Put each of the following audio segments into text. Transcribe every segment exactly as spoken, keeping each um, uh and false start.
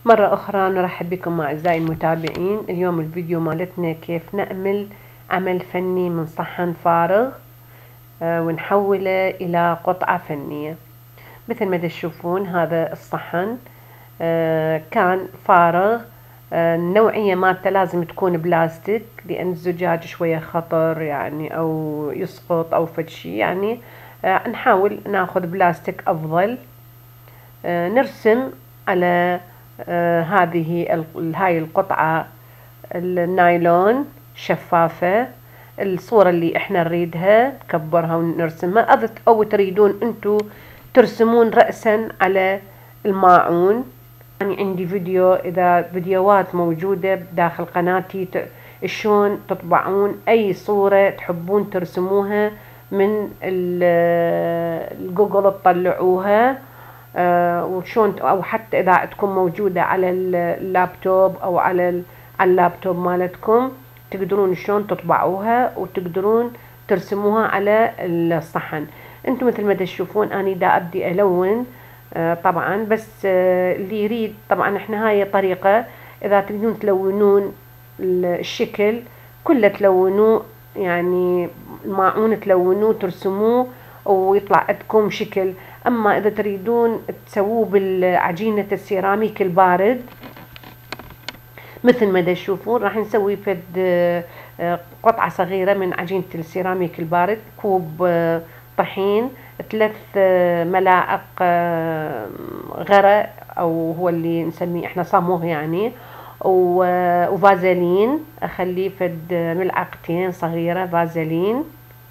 مرة أخرى نرحب بكم أعزائي المتابعين. اليوم الفيديو مالتنا كيف نعمل عمل فني من صحن فارغ آه ونحوله إلى قطعة فنية. مثل ما تشوفون هذا الصحن آه كان فارغ، آه النوعية مالته لازم تكون بلاستيك لأن الزجاج شوية خطر يعني أو يسقط أو فد شي، يعني آه نحاول ناخذ بلاستيك أفضل. آه نرسم على آه هذه هاي القطعة النايلون شفافة الصورة اللي احنا نريدها نكبرها ونرسمها، او تريدون انتو ترسمون رأسا على الماعون. يعني عندي فيديو، اذا فيديوهات موجودة داخل قناتي شلون تطبعون اي صورة تحبون ترسموها من الجوجل تطلعوها، آه وشون، او حتى اذا عندكم موجودة على اللابتوب او على على اللابتوب مالتكم تقدرون شلون تطبعوها وتقدرون ترسموها على الصحن. انتم مثل ما تشوفون اني دا ابدي الون آه طبعا، بس آه اللي يريد طبعا احنا هاي طريقة، اذا تريدون تلونون الشكل كله تلونوه، يعني الماعون تلونوه ترسموه ويطلع عندكم شكل. اما اذا تريدون تسووه بالعجينة السيراميك البارد مثل ما تشوفون راح نسوي فد قطعة صغيرة من عجينة السيراميك البارد، كوب طحين، ثلاث ملاعق غرق او هو اللي نسميه احنا صاموه يعني، وفازلين اخليه فد ملعقتين صغيرة فازلين،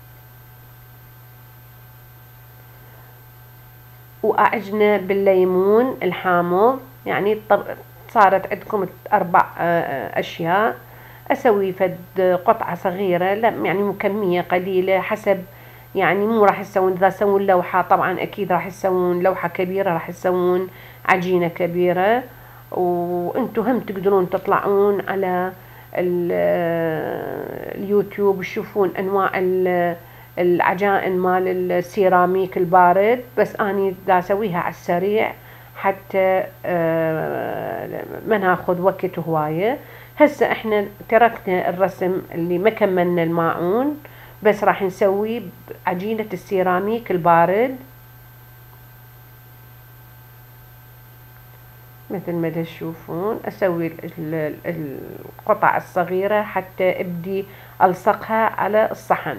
واعجنه بالليمون الحامض. يعني صارت عندكم اربع اشياء. اسوي فد قطعة صغيرة، لا يعني كمية قليلة حسب، يعني مو راح تسوون اذا تسوون لوحة طبعا اكيد راح تسوون لوحة كبيرة، راح تسوون عجينة كبيرة. وانتم هم تقدرون تطلعون على اليوتيوب تشوفون انواع العجائن مال السيراميك البارد، بس اني دا اسويها على السريع حتى ما ناخذ وقت هوايه. هسه احنا تركنا الرسم اللي ما كملنا الماعون، بس راح نسوي عجينة السيراميك البارد مثل ما تشوفون. اسوي القطع الصغيرة حتى ابدي الصقها على الصحن.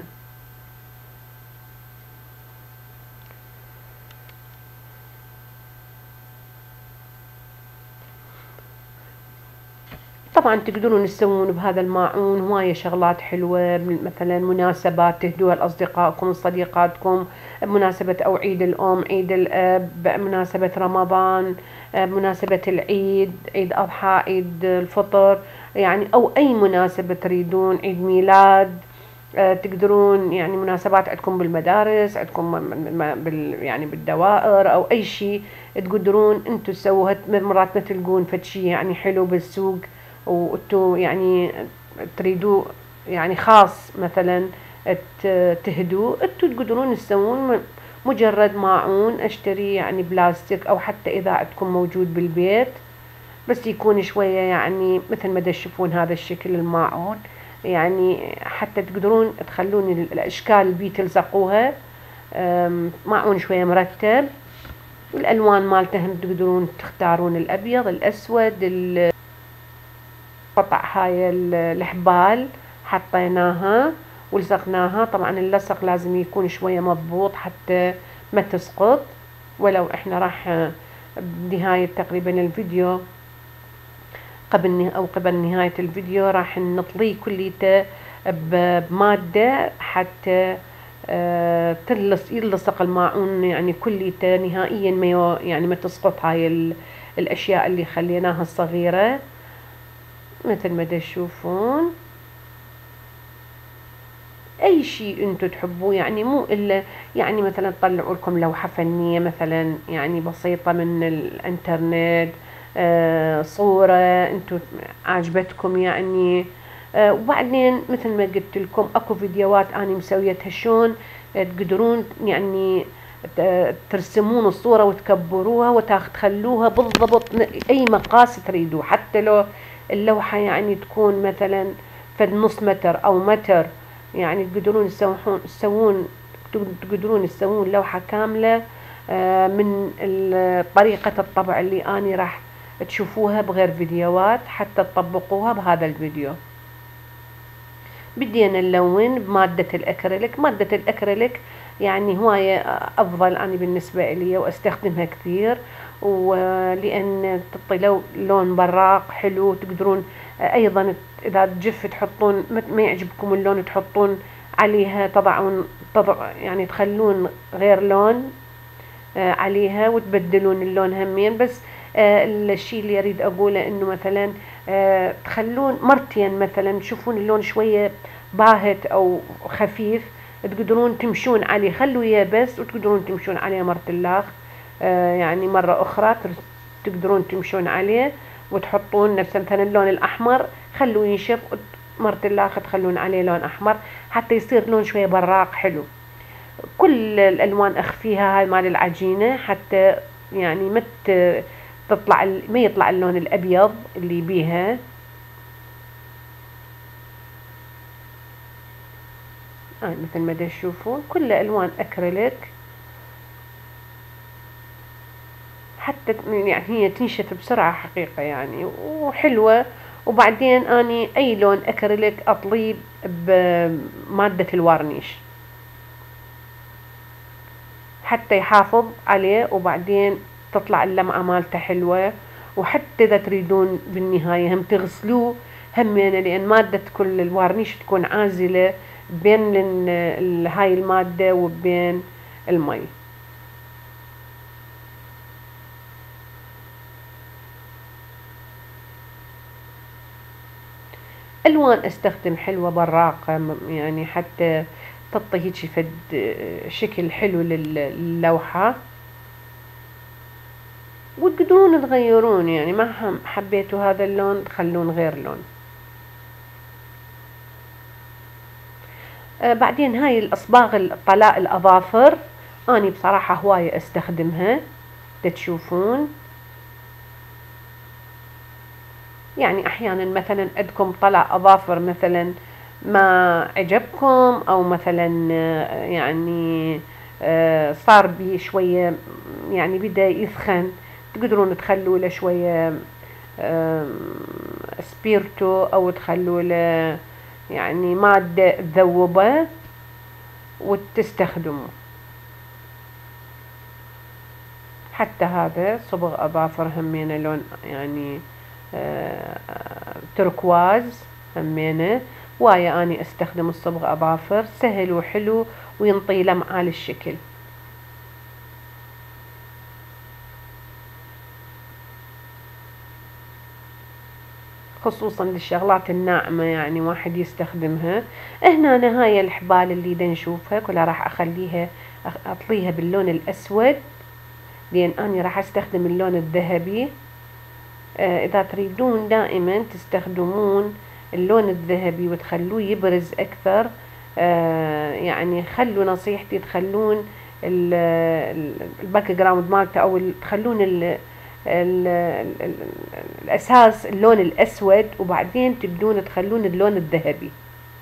طبعا تقدرون تسوون بهذا الماعون هواية شغلات حلوة، مثلا مناسبات تهدوها لأصدقائكم وصديقاتكم، بمناسبة أو عيد الأم، عيد الأب، بمناسبة رمضان، بمناسبة العيد، عيد أضحى، عيد الفطر، يعني أو أي مناسبة تريدون، عيد ميلاد. تقدرون يعني مناسبات عندكم بالمدارس، عندكم بال يعني بالدوائر أو أي شيء تقدرون أنتوا تسووها. مرات ما تلقون فد شيء يعني حلو بالسوق وانتو يعني تريدوا يعني خاص مثلا تهدوا، انتو تقدرون تسوون مجرد ماعون اشتري يعني بلاستيك، او حتى اذا عندكم موجود بالبيت بس يكون شوية يعني مثل ما تشوفون هذا الشكل الماعون، يعني حتى تقدرون تخلون الاشكال اللي تلصقوها ماعون شوية مرتب. والالوان مالته تقدرون تختارون الابيض، الاسود، قطع هاي الحبال حطيناها ولصقناها. طبعا اللصق لازم يكون شوية مضبوط حتى ما تسقط. ولو احنا راح بنهاية تقريبا الفيديو قبل او قبل نهاية الفيديو راح نطليه كليته بمادة حتى تلص يلصق الماعون يعني كليته نهائيا ما يعني ما تسقط هاي الاشياء اللي خليناها الصغيرة مثل ما تشوفون. اي شيء انتم تحبوه، يعني مو الا يعني مثلا تطلعوا لكم لوحة فنية مثلا يعني بسيطة من الانترنت، آه صورة انتم عجبتكم يعني. آه وبعدين مثل ما قلت لكم اكو فيديوهات اني مسويتها شلون تقدرون يعني ترسمون الصورة وتكبروها وتخلوها بالضبط أي مقاس تريدوه، حتى لو اللوحة يعني تكون مثلا فد نص متر أو متر، يعني تقدرون تسوون تسوون تقدرون تسوون لوحة كاملة من طريقة الطبع اللي أنا راح تشوفوها بغير فيديوهات حتى تطبقوها بهذا الفيديو. بدينا نلون بمادة الأكريليك. مادة الأكريليك يعني هواية أفضل أنا بالنسبة لي وأستخدمها كثير، ولأن تعطي لون براق حلو. تقدرون أيضا إذا تجف تحطون ما يعجبكم اللون تحطون عليها تضعون تضع يعني تخلون غير لون عليها وتبدلون اللون همين. بس الشيء اللي أريد أقوله إنه مثلا تخلون مرتين مثلا تشوفون اللون شوية باهت أو خفيف تقدرون تمشون عليه، خلوا يابس وتقدرون تمشون عليه مرة اللاخ يعني مرة أخرى تقدرون تمشون عليه وتحطون نفس مثلا اللون الأحمر خلوا ينشف مرة اللاخ تخلون عليه لون أحمر حتى يصير لون شوية براق حلو. كل الألوان أخفيها هاي مال العجينة حتى يعني ما تطلع ما يطلع اللون الأبيض اللي بيها. آه مثل ما تشوفون كل ألوان أكريليك حتى يعني هي تنشف بسرعة حقيقة يعني وحلوة. وبعدين أني أي لون أكريليك أطليه بمادة الوارنيش حتى يحافظ عليه، وبعدين تطلع اللمعة مالته حلوة. وحتى إذا تريدون بالنهاية هم تغسلوه همين، لأن مادة كل الوارنيش تكون عازلة بين هاي المادة وبين المي. ألوان استخدم حلوة براقة يعني حتى تعطي هيك فد شكل حلو للوحة، وتقدرون تغيرون يعني ما حبيتوا هذا اللون تخلون غير لون. آه بعدين هاي الأصباغ الطلاء الأظافر أنا بصراحة هواية استخدمها تشوفون. يعني أحيانا مثلا عندكم طلع أظافر مثلا ما عجبكم أو مثلا يعني صار بي شوية يعني بدأ يثخن تقدرون تخلوا له شوية سبيرتو أو تخلوا له يعني مادة ذوبة وتستخدموا. حتى هذا صبغ أظافر همينه لون يعني تركواز همينه وايا اني استخدم الصبغ اظافر سهل وحلو وينطي لمعة للشكل. خصوصا للشغلات الناعمة يعني واحد يستخدمها. هنا أنا هاي الحبال اللي دا نشوفها كلها راح اخليها اطليها باللون الاسود لان اني راح استخدم اللون الذهبي. آه اذا تريدون دائما تستخدمون اللون الذهبي وتخلوه يبرز اكثر، آه يعني خلوا نصيحتي تخلون الباك جراوند مالته او تخلون ال ال ال الاساس اللون الاسود وبعدين تبدون تخلون اللون الذهبي.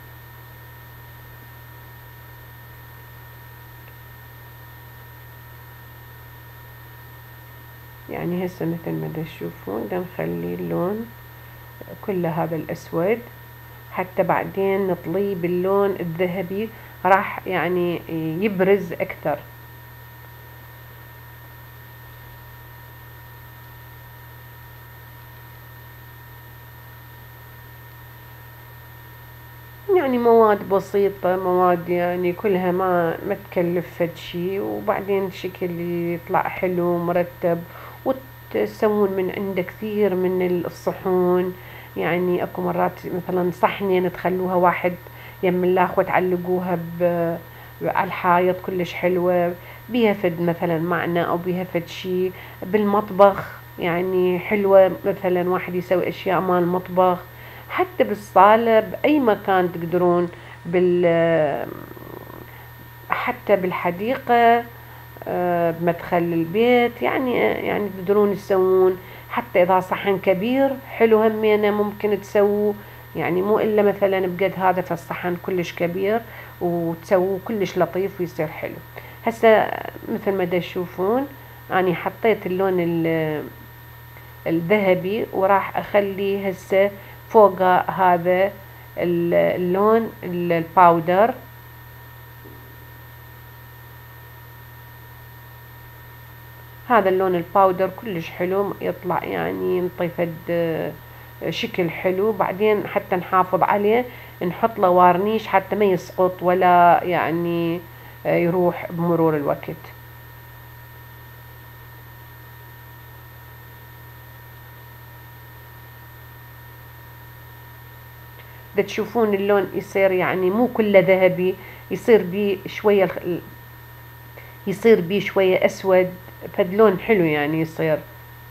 يعني هسه مثل ما تشوفون دا نخلي اللون كل هذا الاسود حتى بعدين نطليه باللون الذهبي راح يعني يبرز اكثر. يعني مواد بسيطة، مواد يعني كلها ما ما تكلف فد شي، وبعدين الشكل يطلع حلو مرتب. وتسوون من عنده كثير من الصحون، يعني اكو مرات مثلا صحنين تخلوها واحد يم الاخ وتعلقوها على الحائط كلش حلوة بيها فد مثلا معنى او بيها فد شي بالمطبخ يعني حلوة. مثلا واحد يسوي اشياء مال المطبخ حتى بالصالة بأي مكان تقدرون بال حتى بالحديقة آه، بمدخل البيت، يعني يعني تقدرون تسوون. حتى إذا صحن كبير حلو همينة ممكن تسووا، يعني مو إلا مثلا بقد هذا فالصحن كلش كبير، وتسووه كلش لطيف ويصير حلو. هسه مثل ما دا تشوفون أنا حطيت اللون الذهبي، وراح أخلي هسه فوق هذا اللون الباودر. هذا اللون الباودر كلش حلو يطلع، يعني ينطي فد شكل حلو. بعدين حتى نحافظ عليه نحط له وارنيش حتى ما يسقط ولا يعني يروح بمرور الوقت. دا تشوفون اللون يصير يعني مو كله ذهبي، يصير بيه شوية يصير بيه شوية أسود، فد لون حلو يعني يصير.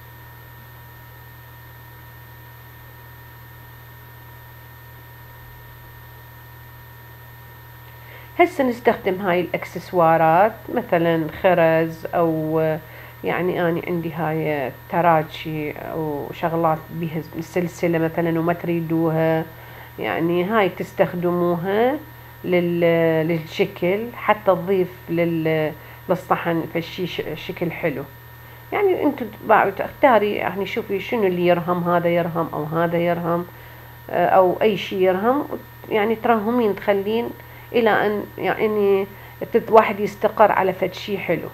هسه نستخدم هاي الأكسسوارات، مثلا خرز أو يعني أنا عندي هاي تراتشي أو شغلات بها السلسلة مثلا وما تريدوها، يعني هاي تستخدموها للشكل حتى تضيف للصحن فشي شكل حلو. يعني انتو تختاري، يعني شوفي شنو اللي يرهم، هذا يرهم او هذا يرهم او اي شي يرهم، يعني ترهمين تخلين الى ان يعني واحد يستقر على فد شي حلو.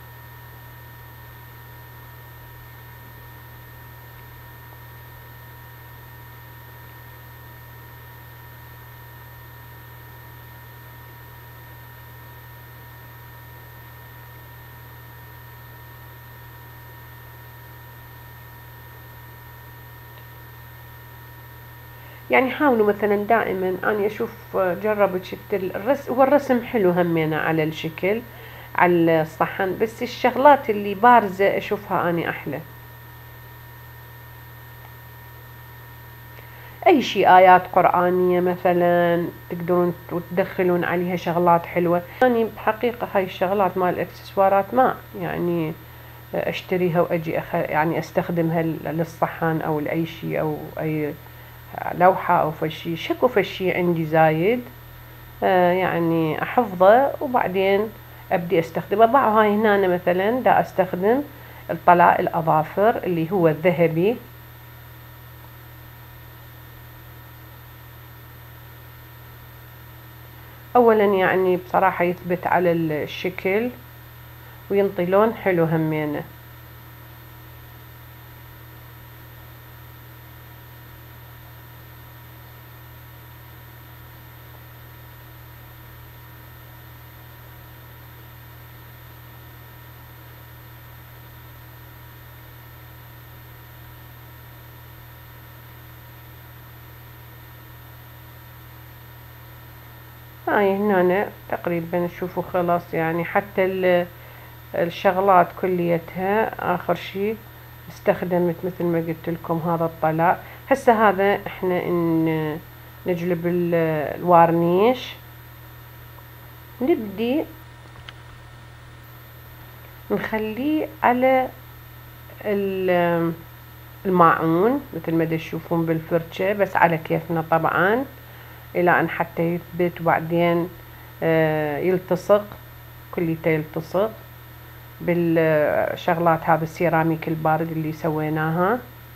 يعني حاولوا مثلا دائما، أنا أشوف جربت شفت الرسم، هو الرسم حلو همينة على الشكل على الصحن، بس الشغلات اللي بارزة أشوفها أنا أحلى. أي شيء آيات قرآنية مثلا تقدرون تدخلون عليها شغلات حلوة. يعني بحقيقة هاي الشغلات مال الإكسسوارات ما يعني أشتريها وأجي أخ يعني أستخدمها للصحن أو لأي شيء أو أي لوحة أو فشي، شكو فشي عندي زايد آه يعني أحفظه وبعدين أبدي أستخدمه. ضعه هاي هنا مثلا دا أستخدم الطلاء الأظافر اللي هو الذهبي. أولا يعني بصراحة يثبت على الشكل وينطي لون حلو همينه. هاي هنا تقريبا شوفوا خلاص، يعني حتى الشغلات كليتها آخر شي استخدمت مثل ما قلت لكم هذا الطلاء. هسه هذا احنا ان نجلب الوارنيش، نبدي نخليه على الماعون مثل ما تشوفون بالفرشة، بس على كيفنا طبعا الى ان حتى يثبت وبعدين يلتصق كليته، يلتصق بالشغلات هذا السيراميك البارد اللي سويناها.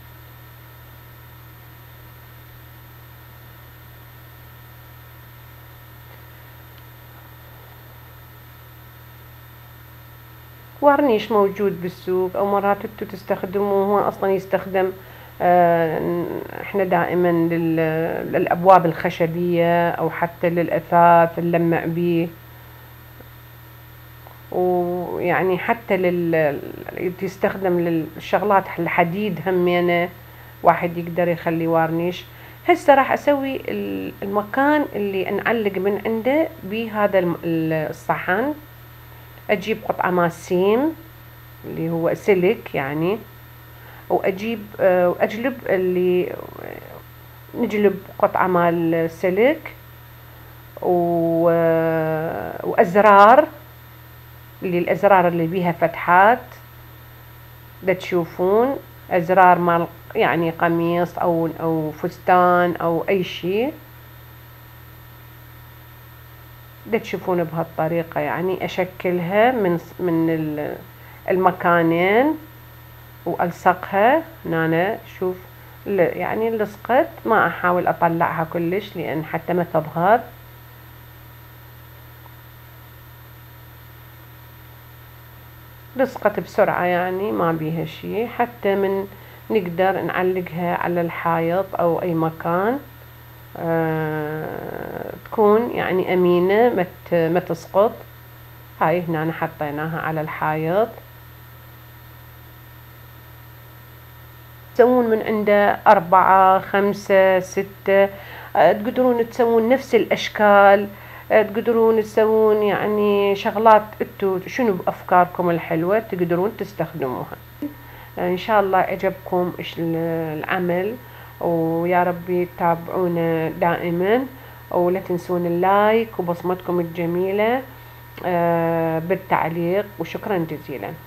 وارنيش موجود بالسوق او مرات انتو تستخدموه، هو اصلا يستخدم اه احنا دائما للابواب الخشبية او حتى للاثاث نلمع بيه، ويعني حتى لل يستخدم للشغلات الحديد همينه واحد يقدر يخلي وارنيش. هسه راح اسوي المكان اللي نعلق من عنده بهذا الصحن. اجيب قطعة ماسيم اللي هو سلك يعني، واجيب واجلب اللي نجلب قطعة مال سلك وازرار اللي الازرار اللي بيها فتحات، دا تشوفون ازرار مال يعني قميص او او فستان او اي شيء، دا تشوفون بهالطريقة يعني اشكلها من من المكانين والصقها هنا. شوف يعني لصقت، ما احاول اطلعها كلش لان حتى ما تظهر. لصقت بسرعة يعني ما بيها شي، حتى من نقدر نعلقها على الحائط او اي مكان آه تكون يعني امينة ما ما تسقط. هاي هنا حطيناها على الحائط. تسوون من عنده أربعة خمسة ستة، تقدرون تسوون نفس الأشكال، تقدرون تسوون يعني شغلات انتو شنو بأفكاركم الحلوة تقدرون تستخدموها. إن شاء الله عجبكم العمل، ويا ربي تتابعونا دائما، ولا تنسون اللايك وبصمتكم الجميلة بالتعليق، وشكرا جزيلا.